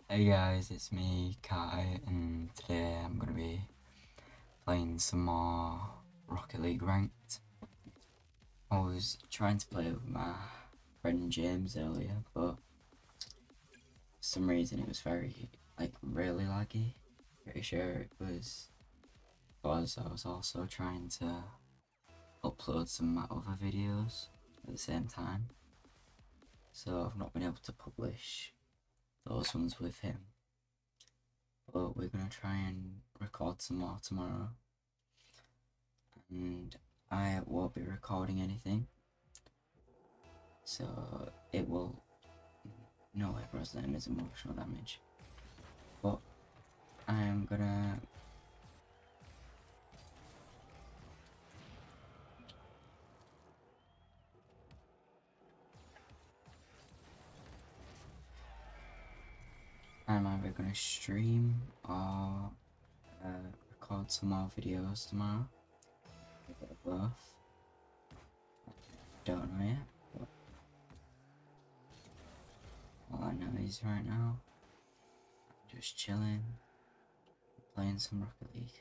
Hey guys, it's me, Kai, and today I'm going to be playing some more Rocket League Ranked. I was trying to play with my friend James earlier, but for some reason it was really laggy. Pretty sure it was because I was also trying to upload some of my other videos at the same time. So I've not been able to publish those ones with him. But we're going to try and record some more tomorrow. And I won't be recording anything, so it will no represent as emotional damage, but I'm gonna I'm either gonna stream or record some more videos tomorrow, a bit of both. Don't know yet, but all I know is right now I'm just chilling, playing some Rocket League.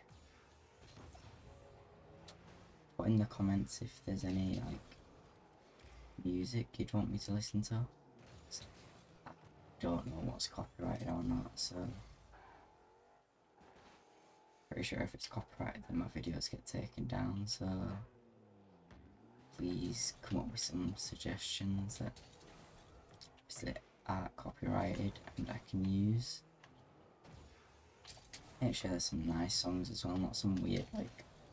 Put in the comments if there's any music you'd want me to listen to. I don't know what's copyrighted or not, so pretty sure if it's copyrighted then my videos get taken down, so please come up with some suggestions that are copyrighted and I can use. Make sure there's some nice songs as well, not some weird not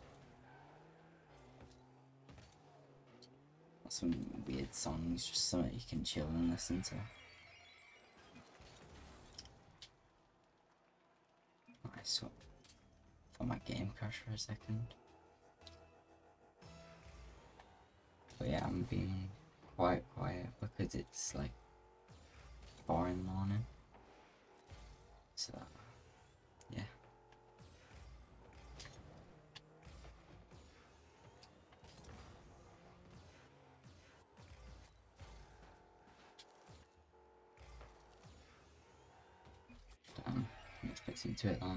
some weird songs, just something you can chill and listen to. Nice, so for my game crash for a second. But yeah, I'm being quite quiet because it's like 4 in the morning. So yeah. Damn, I'm expecting to hit that.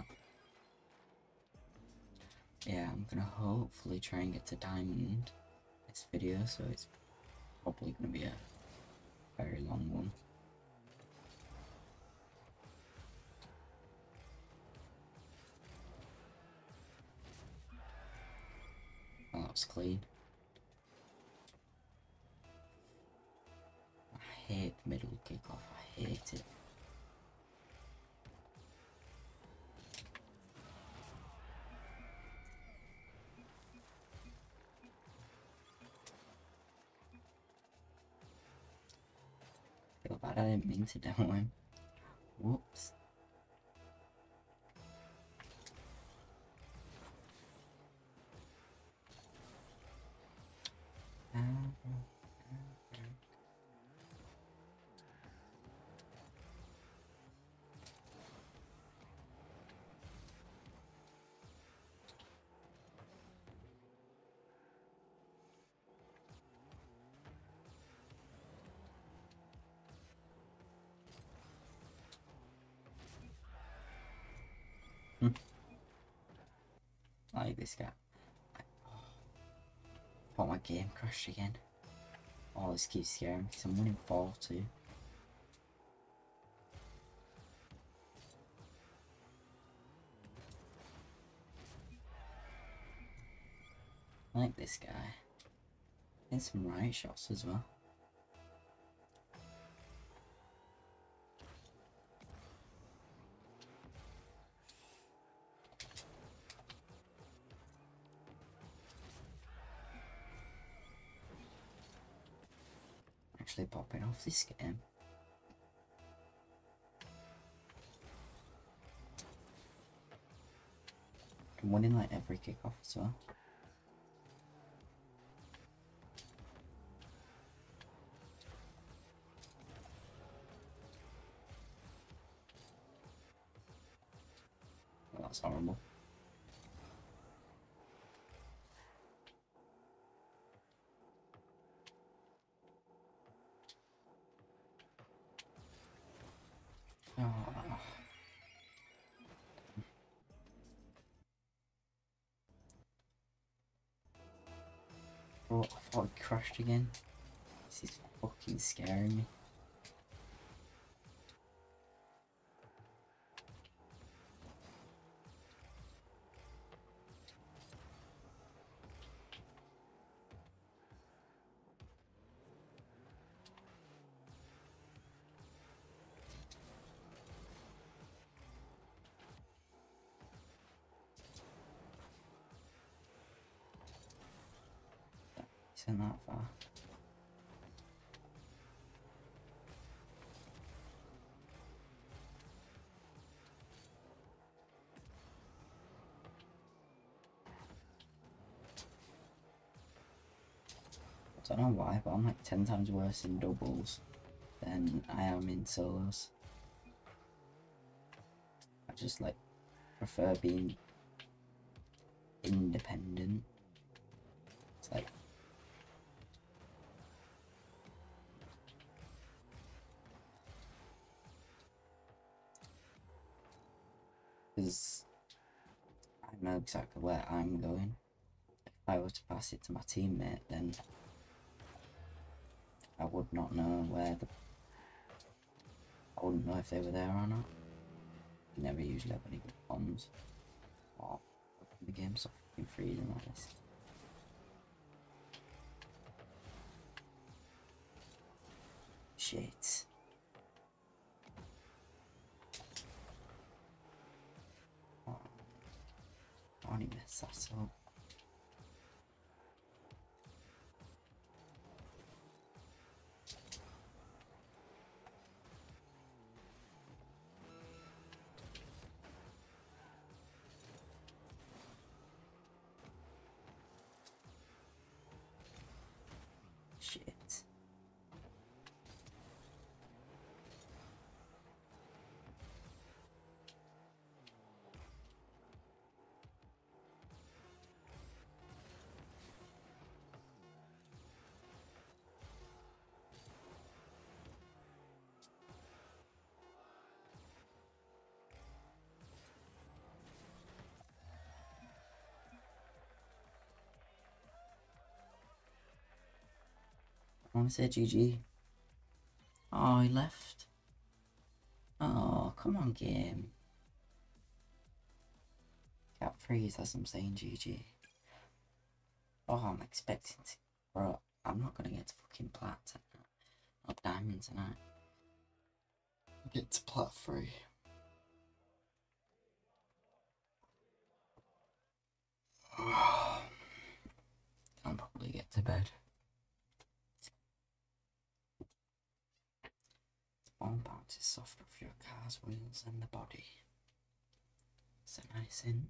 Yeah, I'm gonna hopefully try and get to diamond this video, so it's probably gonna be a very long one. Oh, that was clean. I hate the middle kickoff, I hate it. I feel bad I didn't mean to demo him. Whoops. I like this guy. Thought my game crashed again. Oh, this keeps scaring me because I'm winning 4-2. I like this guy. And some right shots as well. Actually popping off this game. I'm winning like every kickoff as well. Well, that's horrible. Oh. thought it crashed again. This is fucking scaring me. Isn't that far? I don't know why, but I'm like 10 times worse in doubles than I am in solos. I just like prefer being independent. It's like because I know exactly where I'm going. If I were to pass it to my teammate, then I would not know I wouldn't know if they were there or not. You never usually have any good comms. Oh, the game's so fucking freezing like this. Shit. Oh, I only messed that up. Shit. I want to say GG. Oh, he left. Oh, come on, game. Can't freeze as I'm saying GG. Oh, I'm expecting to. Bro, I'm not gonna get to fucking plat tonight. Not diamond tonight. Get to plat 3. I'll probably get to bed. Spawn bounce is softer for your car's wheels and the body. It's a nice in.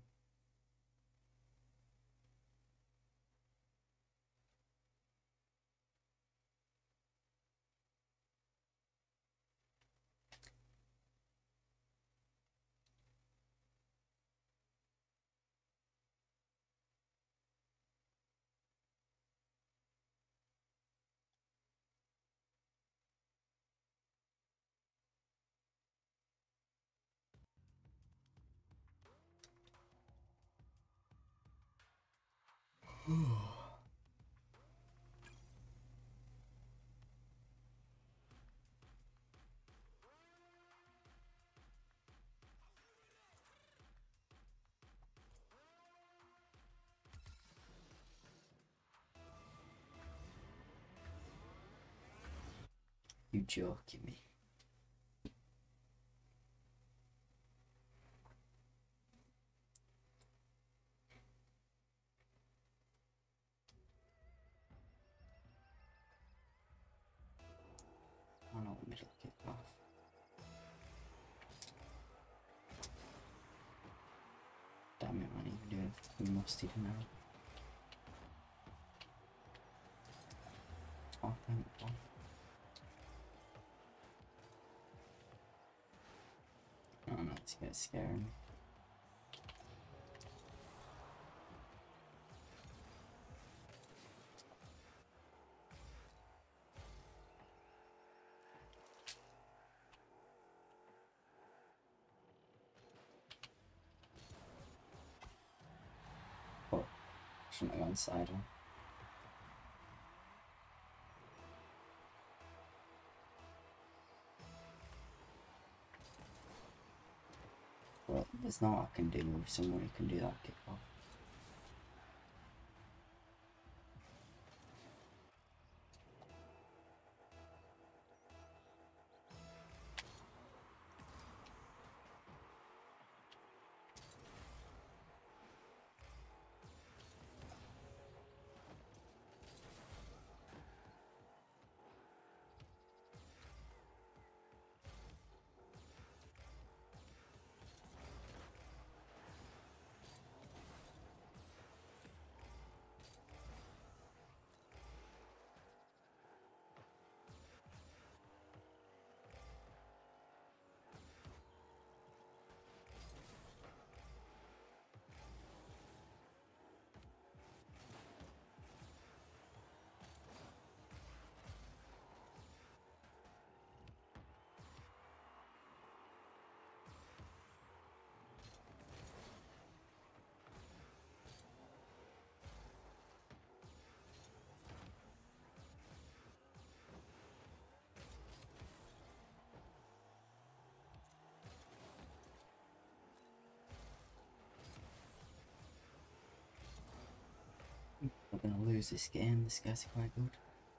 You joking me? Oh no, middle kick off. Damn it, man, even do it. We must even now. Oh, thank God. Oh no, it's getting scaring me. Oh, shouldn't have gone side on. But there's not I can do with someone who can do that kickoff. We're gonna lose this game. This guy's quite good.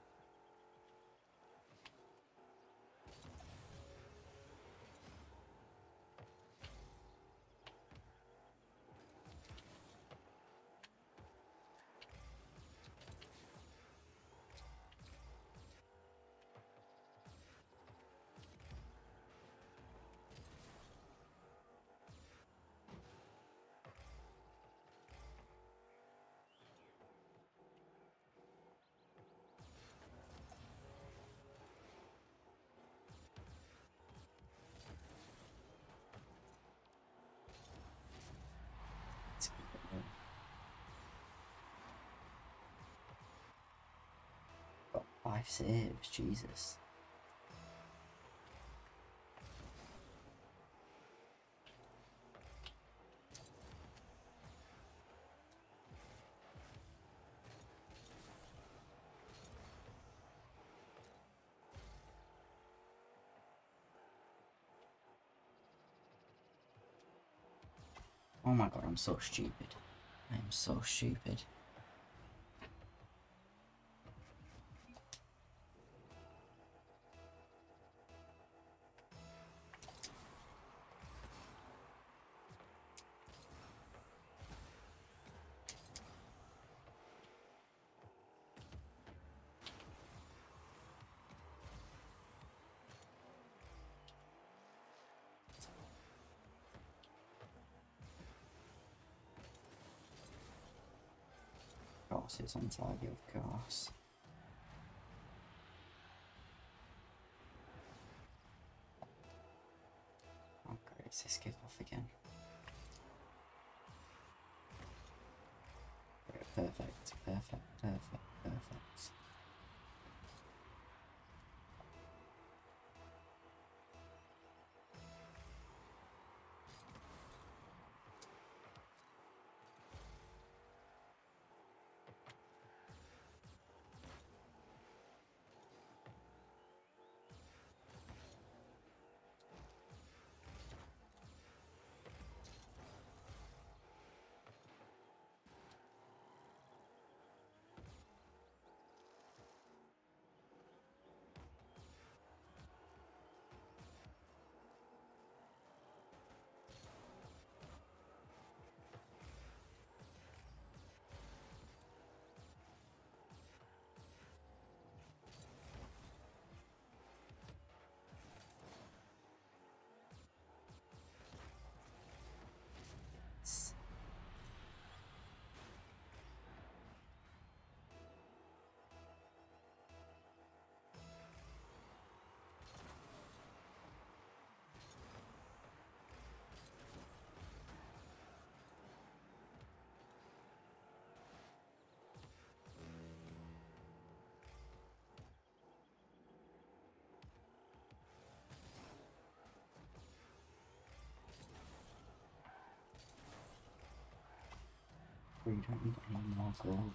Got 5 saves, Jesus. Oh my god, I'm so stupid. I am so stupid. Of course, it's on target, of course. Oh great, it's this kickoff again. Perfect, perfect, perfect, perfect. We don't need any more gold.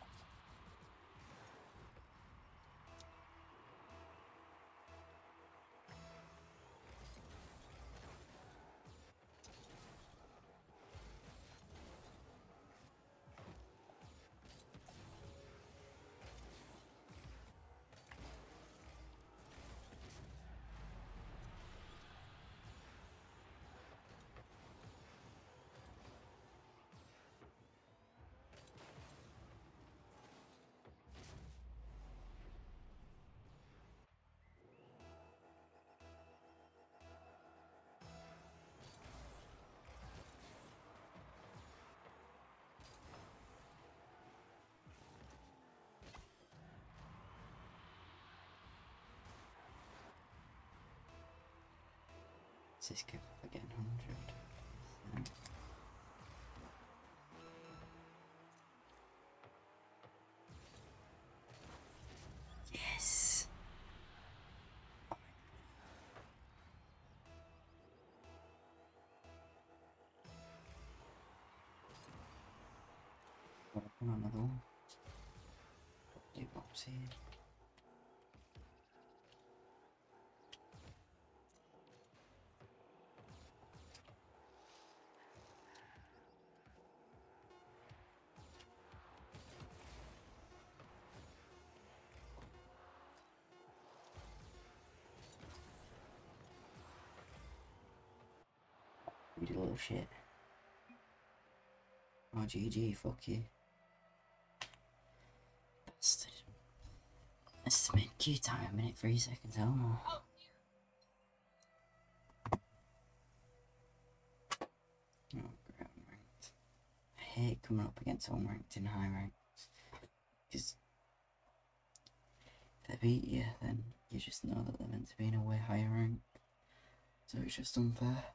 This give up again 100%. Yes! Open another one. Do box here. You little shit. Oh, GG, fuck you. Bastard. Estimate queue time, 1 minute 3 seconds, hell no. Oh, great, unranked. I hate coming up against unranked in high ranks. Because if they beat you, then you just know that they're meant to be in a way higher rank. So it's just unfair.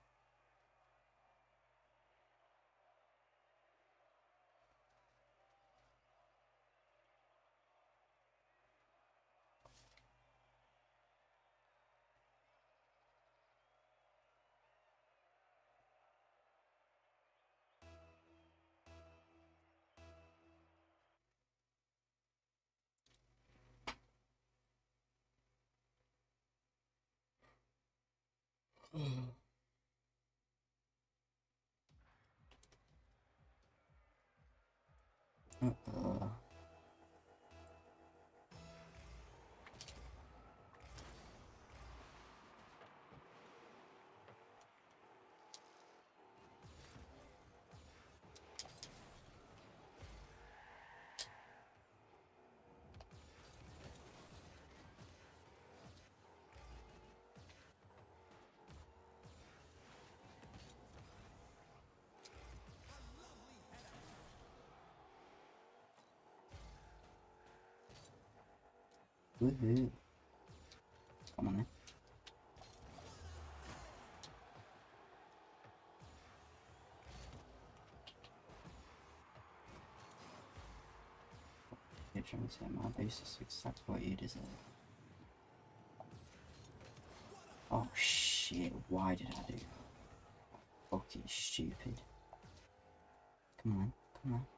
Uh-oh. Woohoo. Come on then. You're trying to say my base is exactly what you deserve. Oh shit, why did I do that? Fucking stupid. Come on, come on.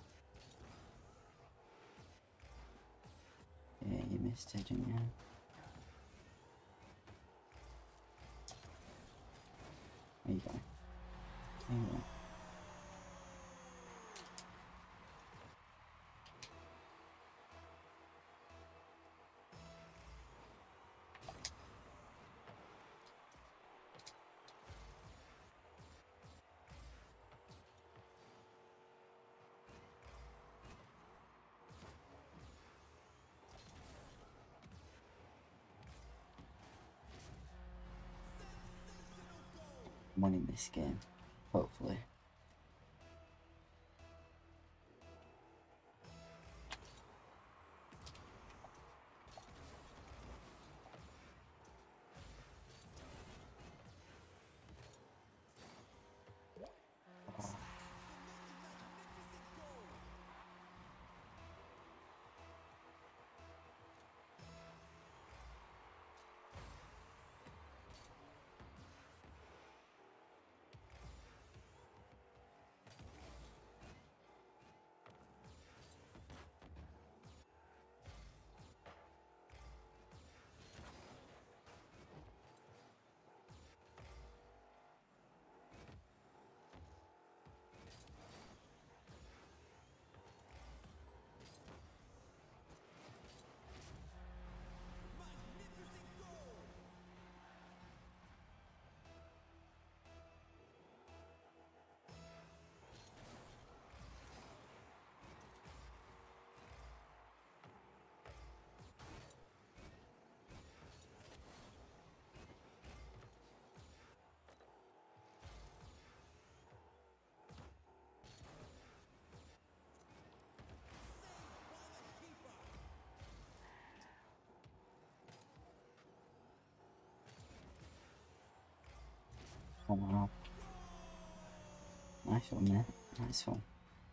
Yeah, you missed it, didn't you? There you go. There you go. I'm winning this game, hopefully. Oh wow. Nice one, man. Nice one.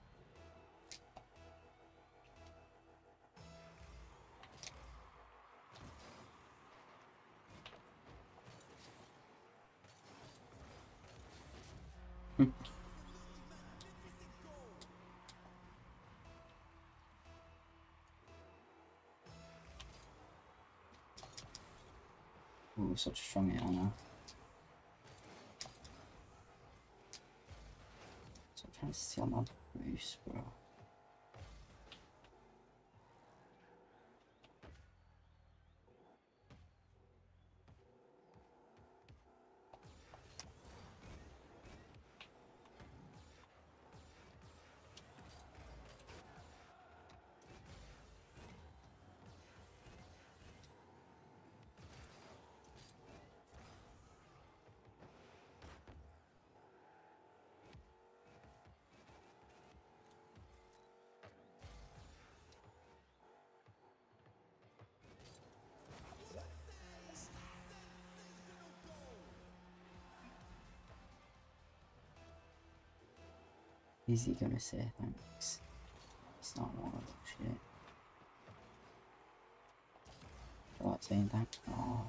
Ooh, such a strong hit on her. So I'm trying to steal my boost, bro. Is he gonna say thanks? It's not one of that shit. I like saying thanks. Oh.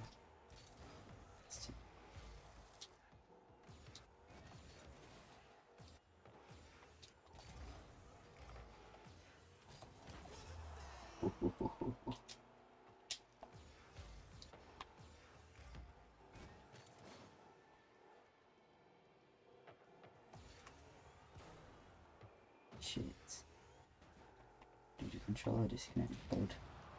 Shit. Did your controller disconnect, bud?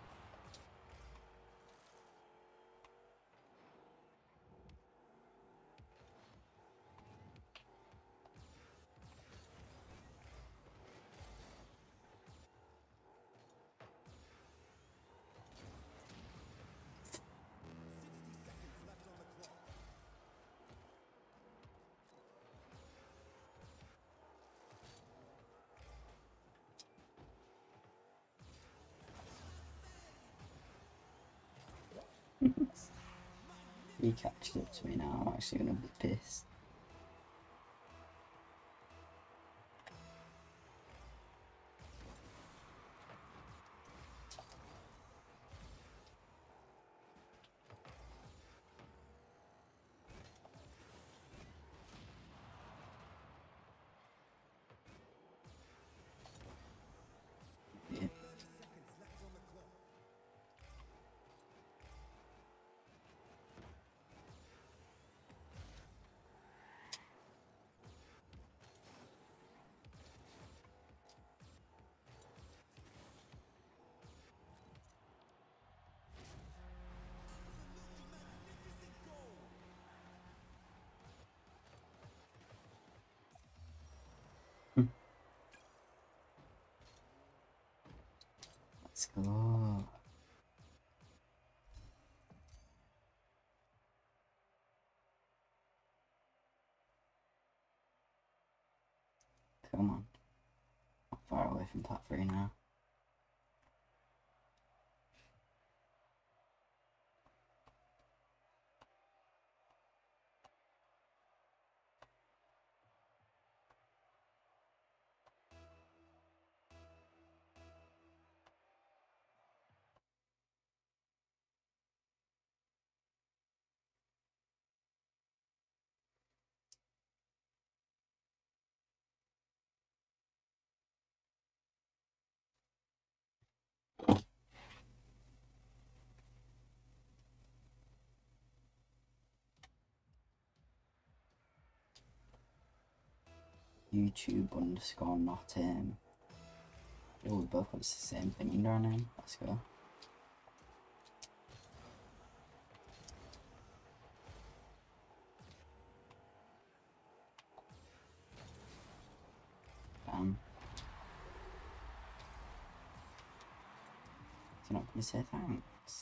He catched up to me now, I'm actually gonna be pissed. Yeah. Let's go. Come on. Not far away from top 3 now. YouTube underscore not oh, we both got the same thing under our name. Let's go. Bam. You're not gonna say thanks.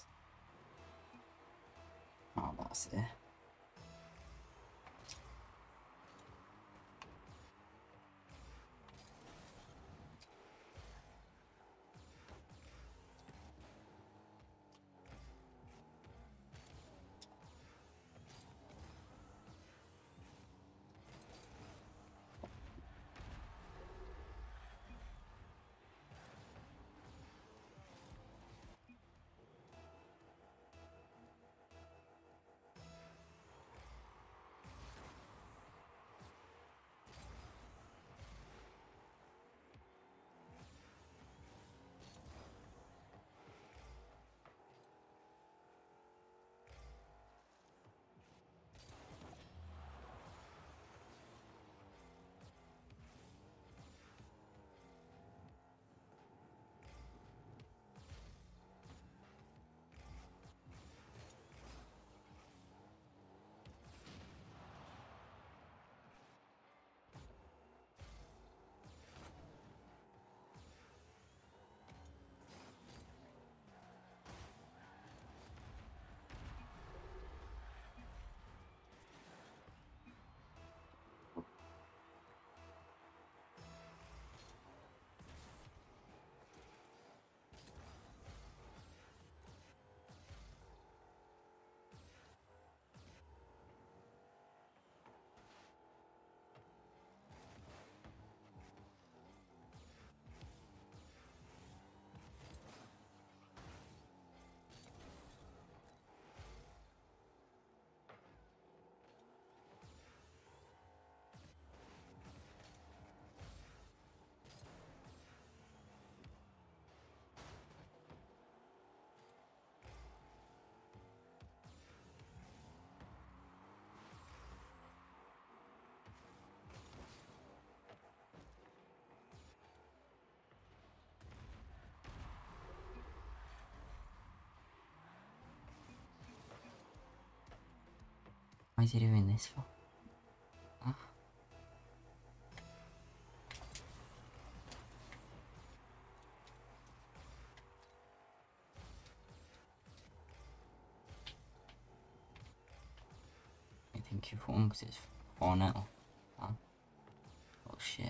Oh, that's it. Why is he doing this for? Huh? I think you've won because it's 4-0. Huh? Oh shit.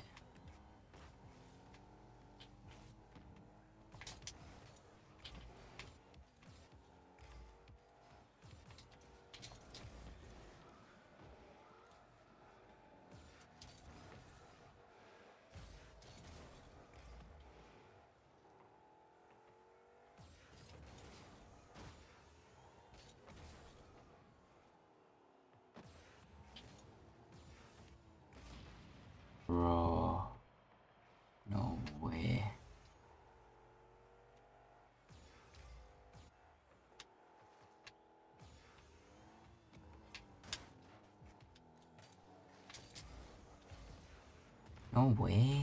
Bro. No way. No way.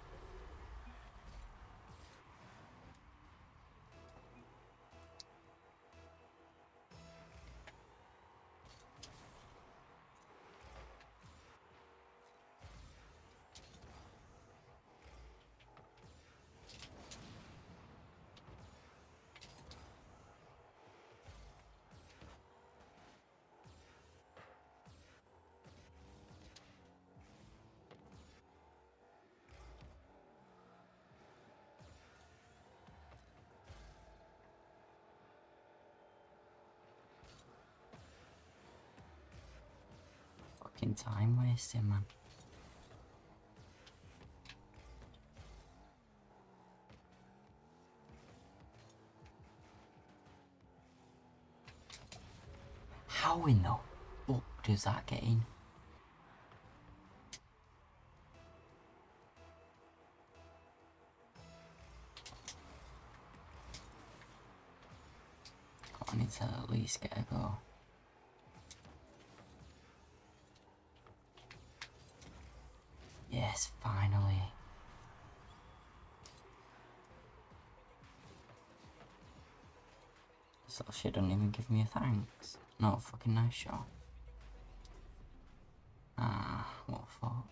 Fucking time wasting, man. How in the fuck does that get in? I need to at least get a go. Yes, finally. This little shit doesn't even give me a thanks. Not a fucking nice shot. Ah, what the fuck.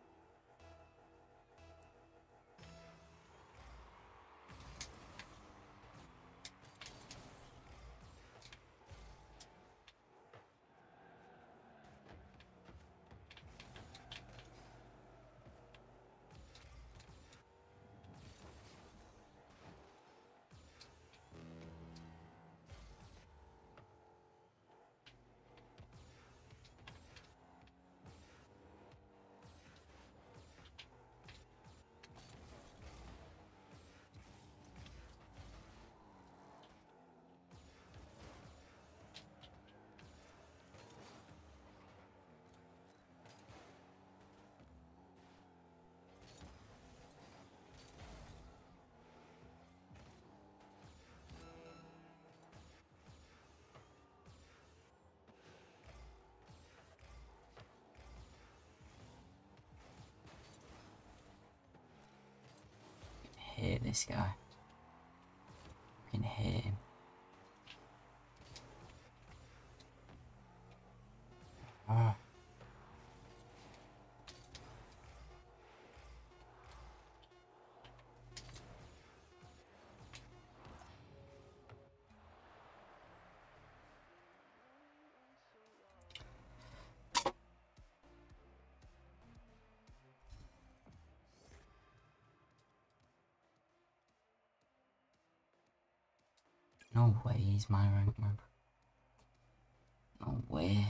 I hate this guy. I fucking hate him. Ah. No way he's my rank, man. No way.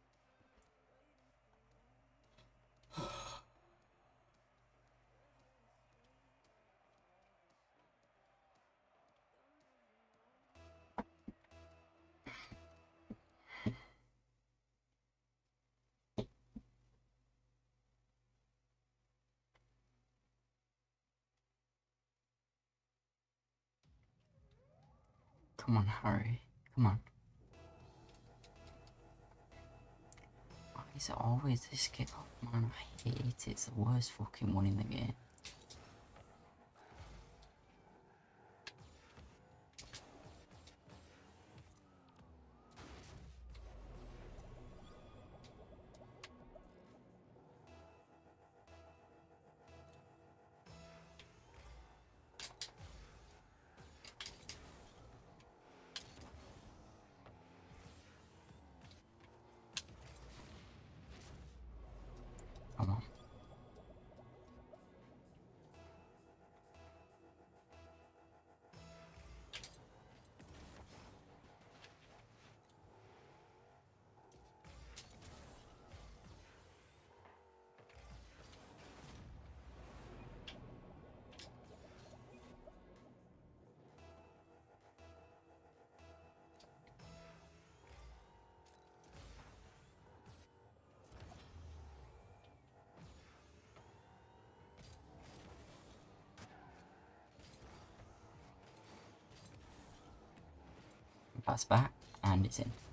Come on, Harry. Come on. Why is it always this kick off, man? I hate it. It's the worst fucking one in the game. Come on. Pass back, and it's in.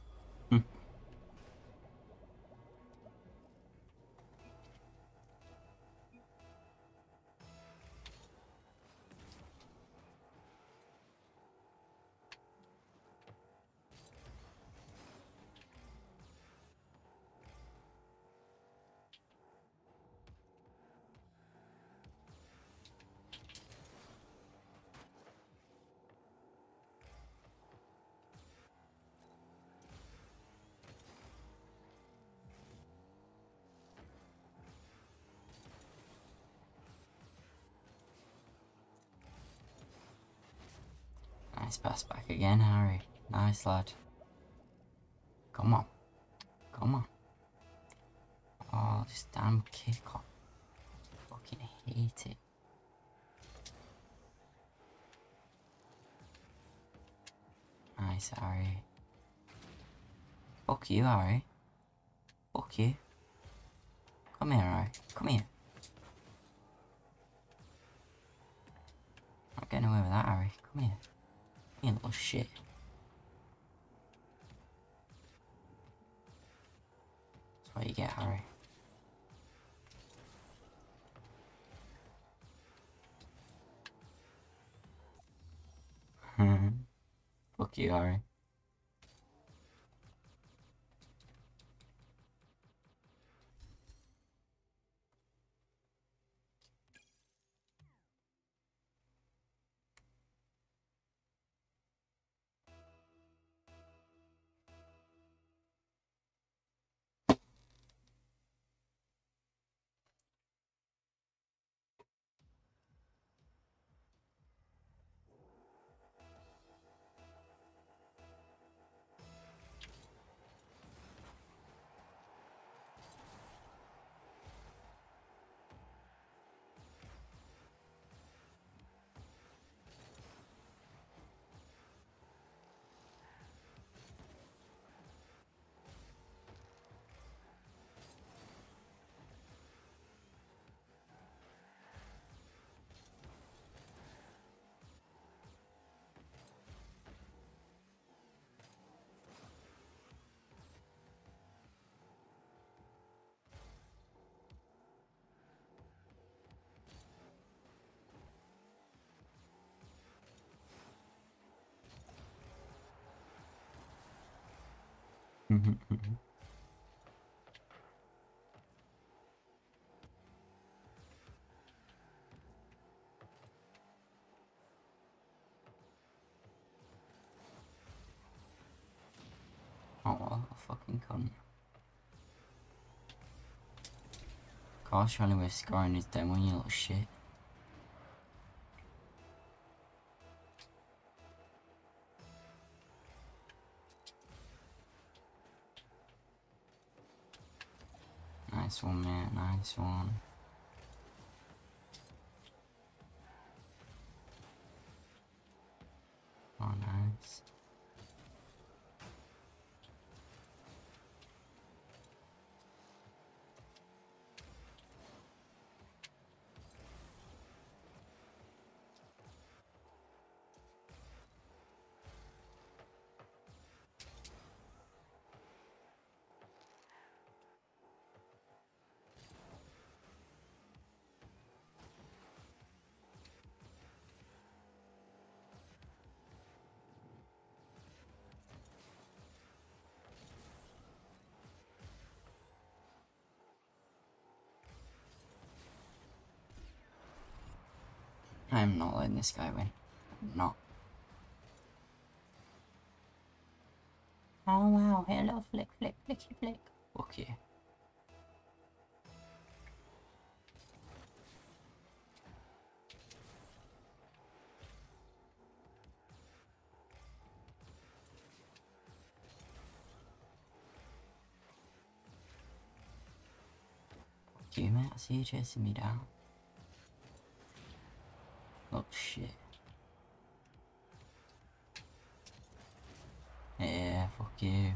Nice pass back again, Harry. Nice lad. Come on. Come on. Oh, this damn kick off. Fucking hate it. Nice, Harry. Fuck you, Harry. Fuck you. Come here, Harry. Come here. Not getting away with that, Harry. Come here. You little shit. That's what you get, Harry. Fuck you, Harry. Oh, what a fucking cunt. Gosh, only way of scoring is down when you little shit. Nice one, mate. Nice one. Oh, nice. I'm not letting this guy win. I'm not. Oh wow, hello, flick, flick, flicky, flick. Fuck you. Fuck you, mate. I see you chasing me down. Oh, shit. Yeah, fuck you.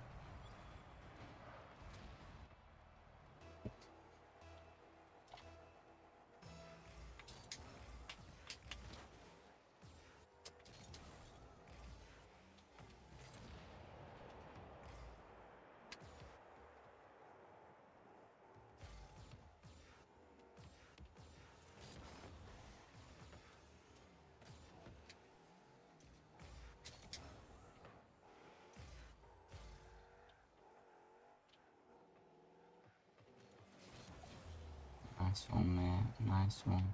Nice one, mate. Nice one.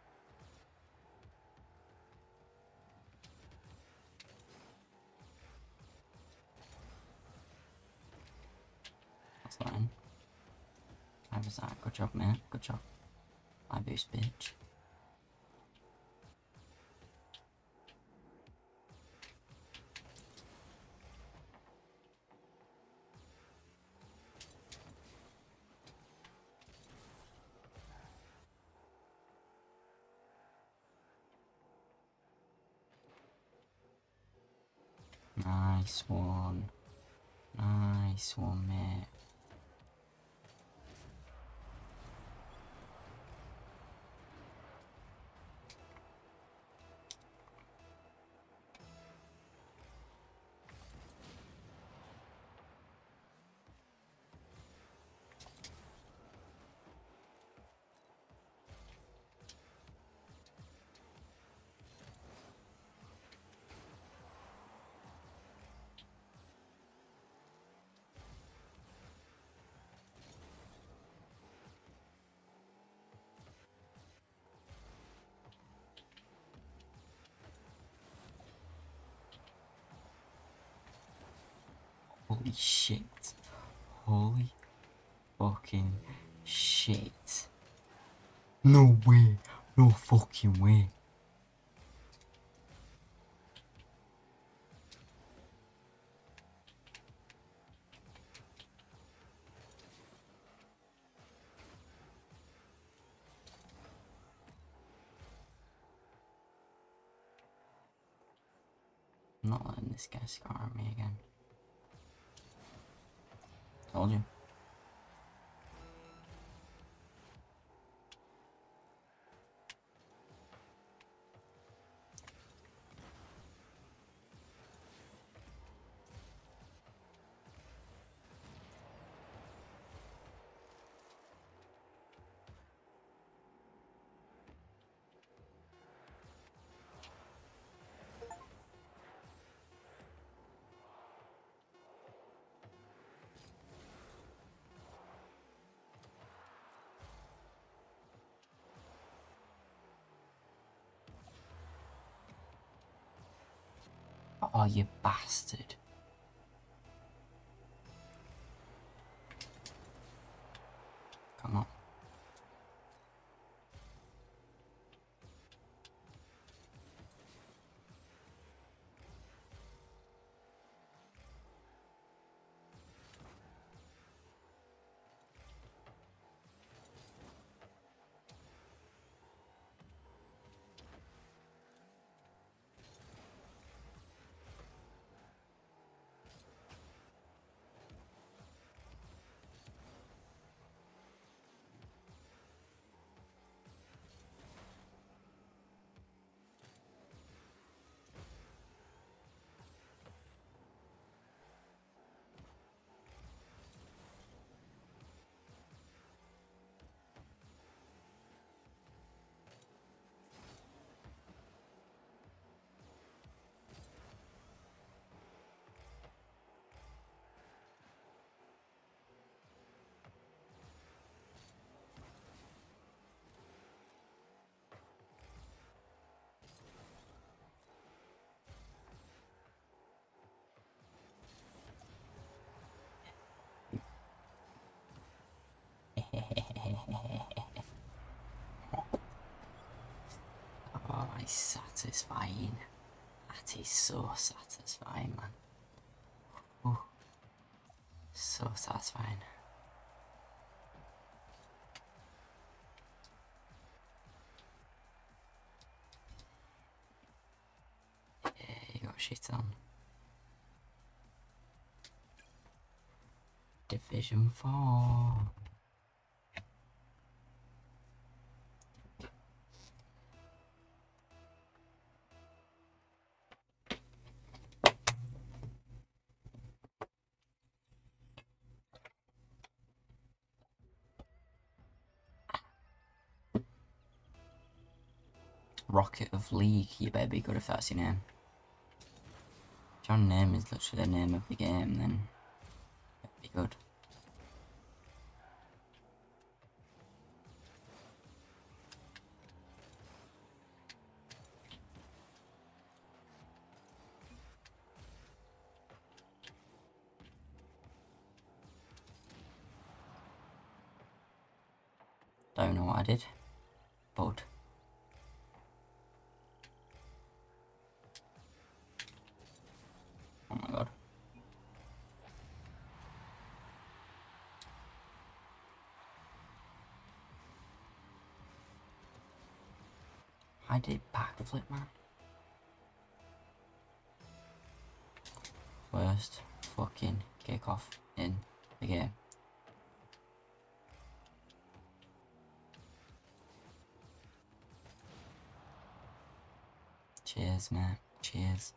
That's fine. How was that? Good job, mate. Good job. My boost, bitch. Nice one. Nice one, mate. Holy shit. Holy fucking shit. No way. No fucking way. I'm not letting this guy scar on me again. Told you. Oh, you bastard. Come on. Oh, it's satisfying. That is so satisfying, man. Ooh, so satisfying. shit on. Division 4. Rocket of League, you better be good if that's your name. If your name is literally the name of the game, then you better be good. Don't know what I did, but oh my god. I did backflip, man. Worst fucking kickoff in the game. Cheers, man. Cheers.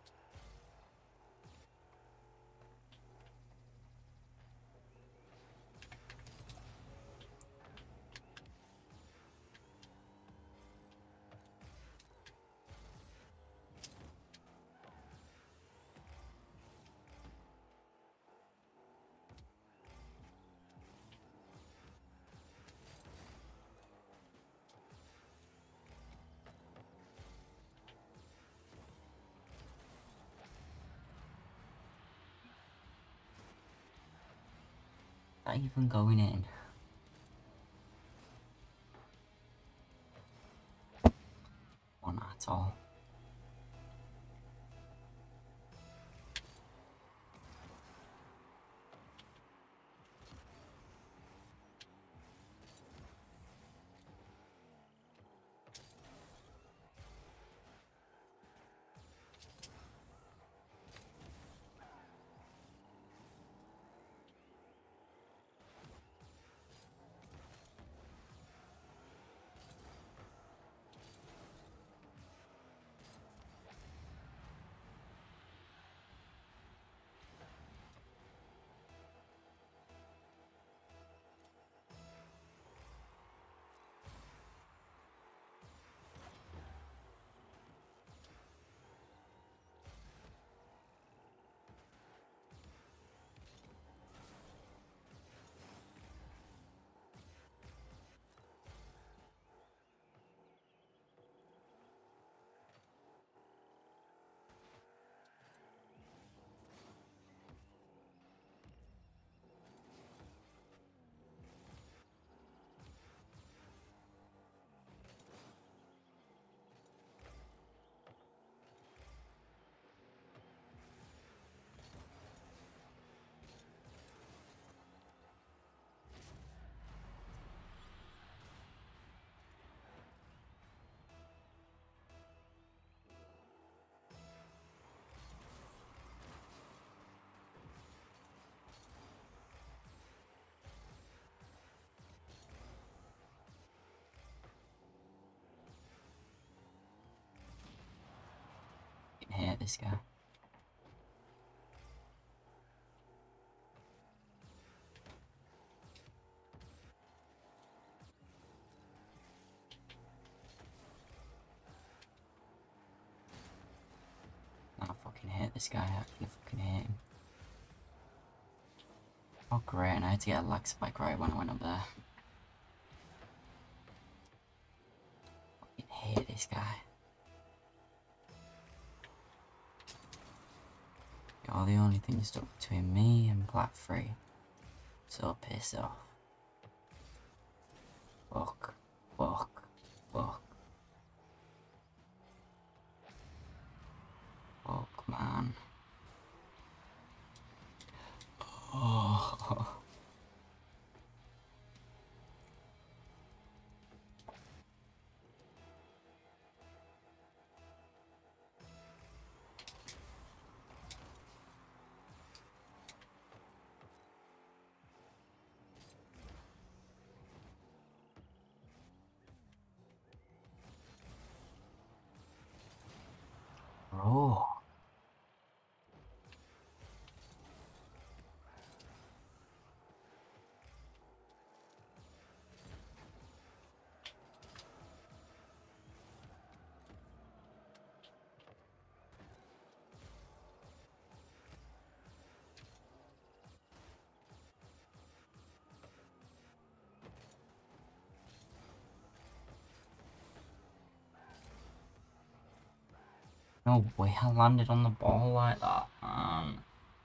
Not even going in. One at all. I hate this guy. I fucking hate this guy, I actually fucking hate him. Oh great, and I had to get a lag spike right when I went up there. Fucking hate this guy. You're the only thing stuck between me and plat 3. So piss off. Fuck. Fuck. Fuck. Fuck, man. Oh. No way I landed on the ball like that, man.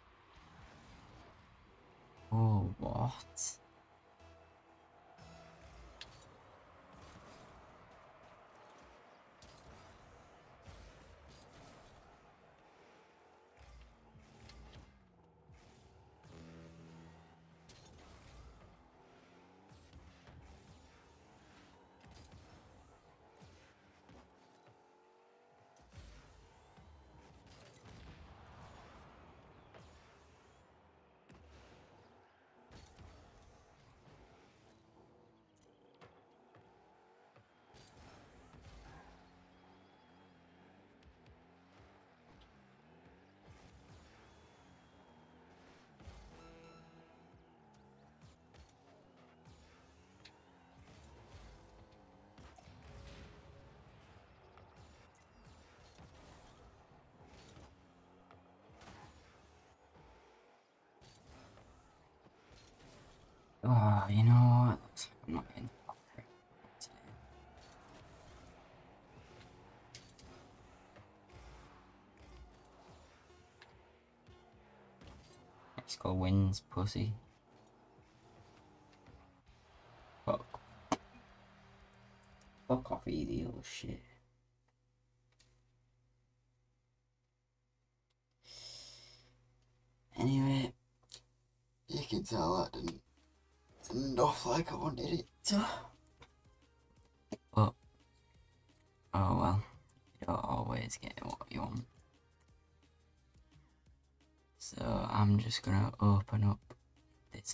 Oh, what? Oh, you know what? Looks like I'm not getting the top three today. Let's go wins, pussy. Fuck. Fuck off, easy little shit. Anyway, you can tell that didn't off like I wanted it to. But, oh well, you don't always get what you want. So I'm just gonna open up this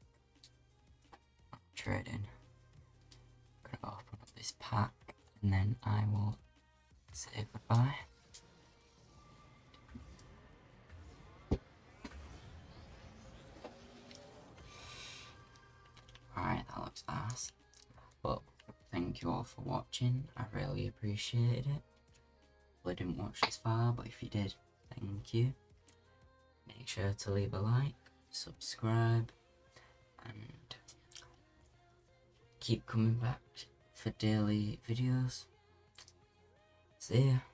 trading. Gonna open up this pack and then I will say goodbye. Alright, that looks ass. But thank you all for watching. I really appreciated it. I didn't watch this far, but if you did, thank you. Make sure to leave a like, subscribe, and keep coming back for daily videos. See ya.